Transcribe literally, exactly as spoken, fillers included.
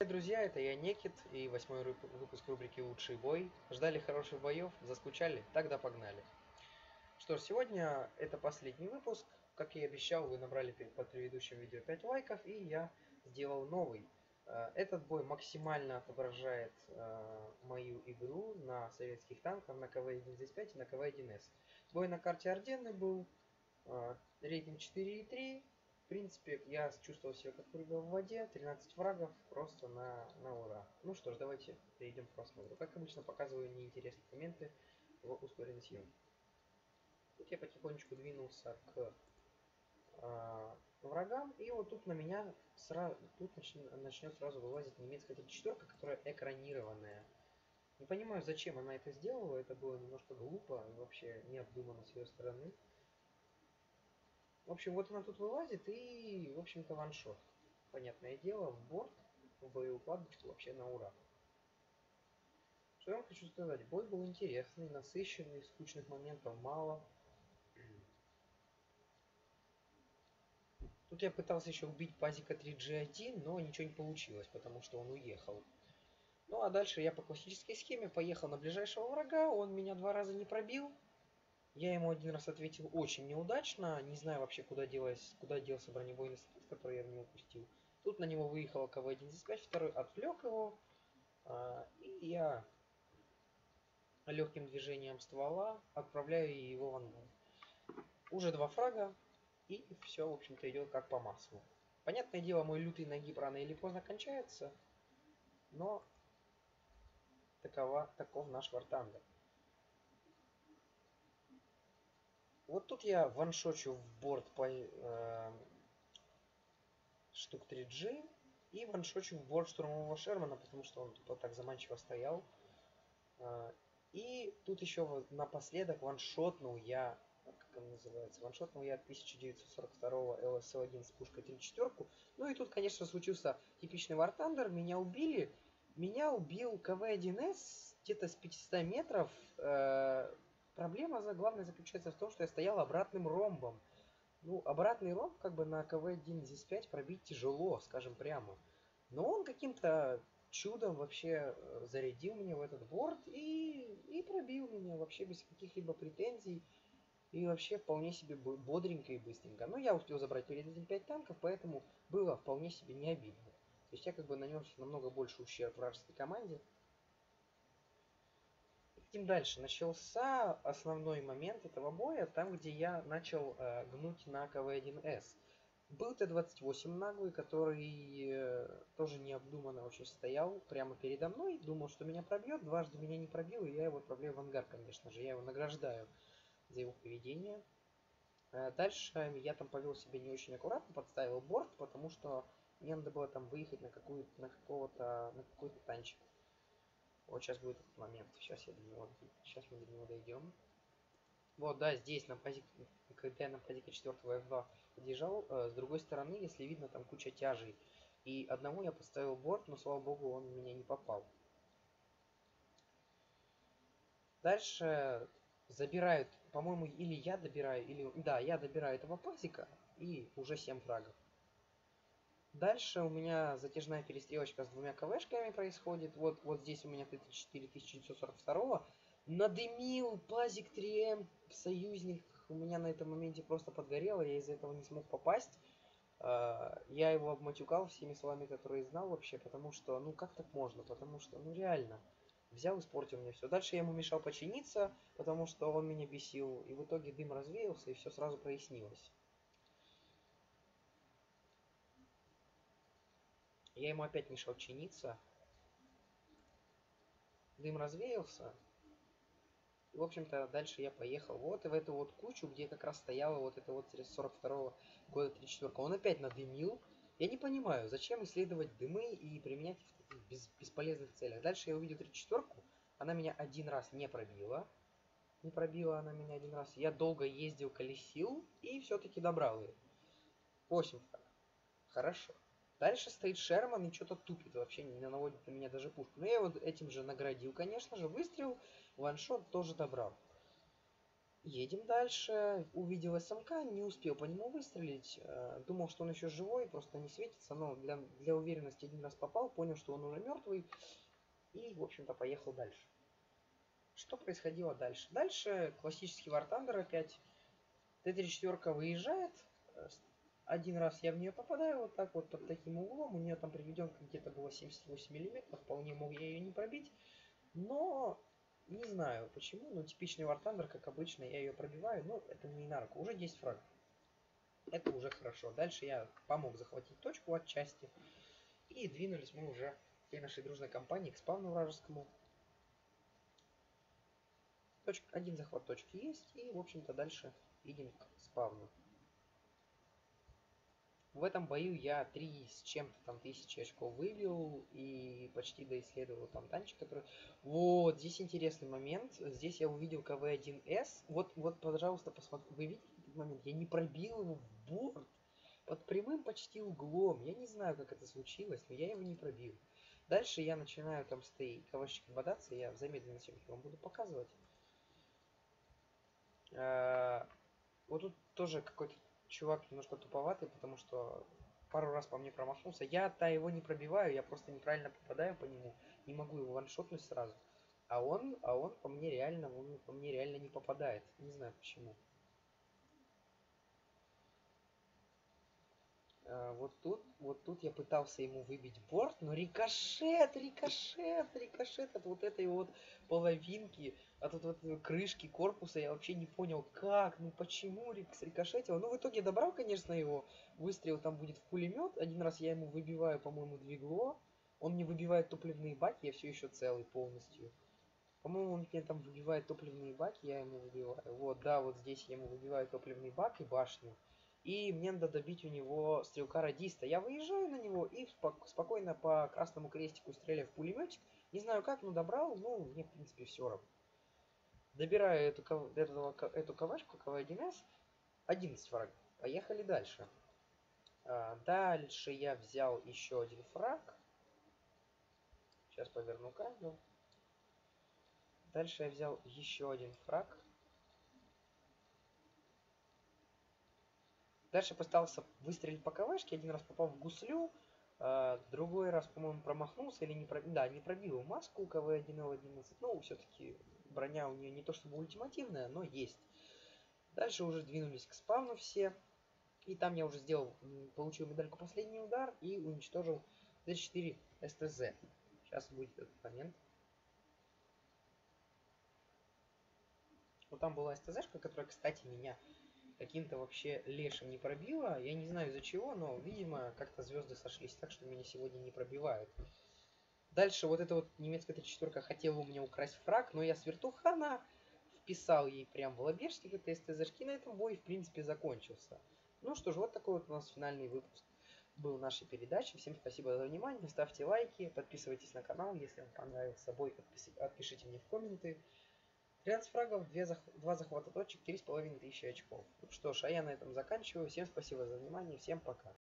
Привет, друзья, это я Некит и восьмой рып- выпуск рубрики «Лучший бой». Ждали хороших боев, заскучали? Тогда погнали. Что ж, сегодня это последний выпуск. Как я и обещал, вы набрали пе- под предыдущим видео пять лайков, и я сделал новый. Э, Этот бой максимально отображает э, мою игру на советских танках, на ка вэ один зет пять и на ка вэ один эс. Бой на карте Орденны был, э, рейтинг четыре и три. В принципе, я чувствовал себя как рыба в воде, тринадцать врагов, просто на, на ура. Ну что ж, давайте перейдем к просмотру. Как обычно, показываю неинтересные моменты в ускоренной съемке. Тут я потихонечку двинулся к э, врагам, и вот тут на меня сразу, тут начнет, начнет сразу вылазить немецкая тридцать четыре, которая экранированная. Не понимаю, зачем она это сделала, это было немножко глупо и вообще необдуманно с ее стороны. В общем, вот она тут вылазит и, в общем-то, ваншот. Понятное дело, в борт, в боевую укладочку вообще на ура. Что я вам хочу сказать, бой был интересный, насыщенный, скучных моментов мало. Тут я пытался еще убить пазика три джи один, но ничего не получилось, потому что он уехал. Ну а дальше я по классической схеме поехал на ближайшего врага, он меня два раза не пробил. Я ему один раз ответил очень неудачно, не знаю вообще куда, делась, куда делся бронебойный снаряд, который я в него пустил. Тут на него выехала ка вэ один зет пять, второй отвлек его, а, и я легким движением ствола отправляю его в ангар. Уже два фрага, и все, в общем-то, идет как по маслу. Понятное дело, мой лютый нагиб рано или поздно кончается, но такова, таков наш вартандер. Вот тут я ваншочу в борт по э, штук три джи и ваншочу в борт штурмового Шермана, потому что он тупо так заманчиво стоял. Э, и тут еще напоследок ваншотнул я, как он называется, ваншотнул я тысяча девятьсот сорок второго эл эс один с пушкой тридцать четыре. Ну и тут, конечно, случился типичный вартандер, меня убили. Меня убил ка вэ один эс где-то с пятисот метров. Э, проблема главная заключается в том, что я стоял обратным ромбом. Ну, обратный ромб как бы на ка вэ один зет пять пробить тяжело, скажем прямо. Но он каким-то чудом вообще э, зарядил меня в этот борт и, и пробил меня вообще без каких-либо претензий. И вообще вполне себе бодренько и быстренько. Но я успел забрать перед этим пять танков, поэтому было вполне себе не обидно. То есть я как бы нанес намного больше ущерб вражеской команде. Идем дальше. Начался основной момент этого боя, там, где я начал э, гнуть на ка вэ один эс. Был тэ двадцать восемь наглый, который э, тоже необдуманно очень стоял прямо передо мной, думал, что меня пробьет, дважды меня не пробил, и я его отправляю в ангар, конечно же. Я его награждаю за его поведение. Э, дальше я там повел себя не очень аккуратно, подставил борт, потому что мне надо было там выехать на, какую на какого-то на какой-то танчик. Вот сейчас будет этот момент. Сейчас я до него, сейчас мы до него дойдем. Вот, да, здесь, на пазик, когда я на пазика четвертого эф два подъезжал, э, с другой стороны, если видно, там куча тяжей. И одному я поставил борт, но, слава богу, он в меня не попал. Дальше забирают, по-моему, или я добираю, или... Да, я добираю этого пазика, и уже семь фрагов. Дальше у меня затяжная перестрелочка с двумя КВшками происходит. Вот, вот здесь у меня тридцать четыре тысячи девятьсот сорок два. Надымил пазик три эм, союзник. У меня на этом моменте просто подгорело. Я из-за этого не смог попасть. Я его обматюкал всеми словами, которые знал вообще. Потому что, ну как так можно? Потому что, ну реально. Взял, испортил мне все. Дальше я ему мешал починиться, потому что он меня бесил. И в итоге дым развеялся, и все сразу прояснилось. Я ему опять мешал чиниться. Дым развеялся. И, в общем-то, дальше я поехал вот в эту вот кучу, где как раз стояла вот это вот сорок второго года тридцать четыре. Он опять надымил. Я не понимаю, зачем исследовать дымы и применять их в таких без, бесполезных целях. Дальше я увидел тридцать четыре. Она меня один раз не пробила. Не пробила она меня один раз. Я долго ездил, колесил и все-таки добрал ее. восемь фраг. Хорошо. Дальше стоит Шерман и что-то тупит вообще, не наводит на меня даже пушку. Но я его этим же наградил, конечно же. Выстрел, ваншот тоже добрал. Едем дальше. Увидел СМК, не успел по нему выстрелить. Думал, что он еще живой, просто не светится. Но для, для уверенности один раз попал, понял, что он уже мертвый. И, в общем-то, поехал дальше. Что происходило дальше? Дальше классический War Thunder опять. Т тридцать четыре выезжает. Один раз я в нее попадаю вот так вот под таким углом. У нее там приведен где-то было семьдесят восемь миллиметров. Вполне мог я ее не пробить. Но не знаю почему. Но типичный War Thunder, как обычно, я ее пробиваю. Но это мне и на руку. Уже десять фрагов. Это уже хорошо. Дальше я помог захватить точку отчасти. И двинулись мы уже всей нашей дружной компании к спавну вражескому. Точка, один захват точки есть. И, в общем-то, дальше идем к спавну. В этом бою я три с чем-то там тысячи очков выбил и почти доисследовал там танчик, который... Вот, здесь интересный момент. Здесь я увидел ка вэ один эс. Вот, вот, пожалуйста, посмотрите. Вы видите этот момент? Я не пробил его в борт. Под прямым почти углом. Я не знаю, как это случилось, но я его не пробил. Дальше я начинаю там с этой КВшечкой бодаться. Я в замедленной съемке вам буду показывать. Вот тут тоже какой-то чувак немножко туповатый, потому что пару раз по мне промахнулся. Я-то его не пробиваю, я просто неправильно попадаю по нему. Не могу его ваншотнуть сразу. А он, а он по мне реально, он по мне реально не попадает. Не знаю почему. А, вот тут, вот тут я пытался ему выбить борт, но рикошет, рикошет, рикошет от вот этой вот половинки, от вот, вот крышки корпуса, я вообще не понял, как, ну почему рикошетил. Ну, в итоге добрал, конечно, его, выстрел там будет в пулемет, один раз я ему выбиваю, по-моему, двигло, он мне выбивает топливные баки, я все еще целый полностью. По-моему, он мне там выбивает топливные баки, я ему выбиваю. Вот, да, вот здесь я ему выбиваю топливный бак и башню. И мне надо добить у него стрелка-радиста. Я выезжаю на него и спок спокойно по красному крестику стреляю в пулеметчик. Не знаю как, но добрал. Ну, мне, в принципе, все равно. Добираю эту, эту, эту КВшку, ка вэ один эс. одиннадцать фрагов. Поехали дальше. А, дальше я взял еще один фраг. Сейчас поверну камеру. Дальше я взял еще один фраг. Дальше пытался выстрелить по КВшке. Один раз попал в гуслю. Uh, другой раз, по-моему, промахнулся или не пробил. Да, не пробил маску ка вэ один эл одиннадцать. Ну, все-таки броня у нее не то чтобы ультимативная, но есть. Дальше уже двинулись к спавну все. И там я уже сделал, получил медальку последний удар и уничтожил Т четыре эс тэ зэ. Сейчас будет этот момент. Вот там была эс тэ зэшка, которая, кстати, меня каким-то вообще лешим не пробила. Я не знаю из-за чего, но, видимо, как-то звезды сошлись так, что меня сегодня не пробивают. Дальше вот эта вот немецкая тридцать четыре хотела у меня украсть фраг, но я с вертухана вписал ей прям в лобешник этой эс тэ зэшки, и на этом бой, в принципе, закончился. Ну что ж, вот такой вот у нас финальный выпуск был нашей передачи. Всем спасибо за внимание, ставьте лайки, подписывайтесь на канал, если вам понравился бой, отпишите мне в комменты. тринадцать фрагов, два захвата точек, три с половиной тысячи очков. Ну что ж, а я на этом заканчиваю. Всем спасибо за внимание, всем пока.